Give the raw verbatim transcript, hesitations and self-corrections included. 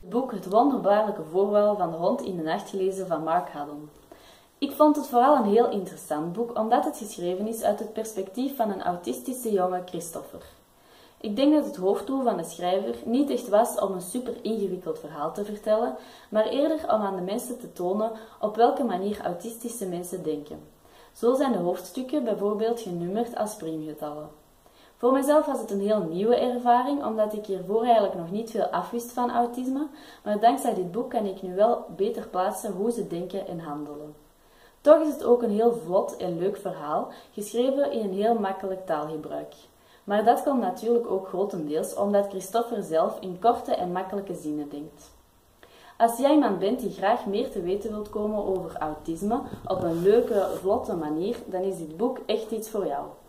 Het boek Het wonderbaarlijke voorval van de hond in de nacht gelezen van Mark Haddon. Ik vond het vooral een heel interessant boek, omdat het geschreven is uit het perspectief van een autistische jonge Christopher. Ik denk dat het hoofddoel van de schrijver niet echt was om een super ingewikkeld verhaal te vertellen, maar eerder om aan de mensen te tonen op welke manier autistische mensen denken. Zo zijn de hoofdstukken bijvoorbeeld genummerd als priemgetallen. Voor mezelf was het een heel nieuwe ervaring, omdat ik hiervoor eigenlijk nog niet veel afwist van autisme, maar dankzij dit boek kan ik nu wel beter plaatsen hoe ze denken en handelen. Toch is het ook een heel vlot en leuk verhaal, geschreven in een heel makkelijk taalgebruik. Maar dat komt natuurlijk ook grotendeels omdat Christopher zelf in korte en makkelijke zinnen denkt. Als jij iemand bent die graag meer te weten wilt komen over autisme op een leuke, vlotte manier, dan is dit boek echt iets voor jou.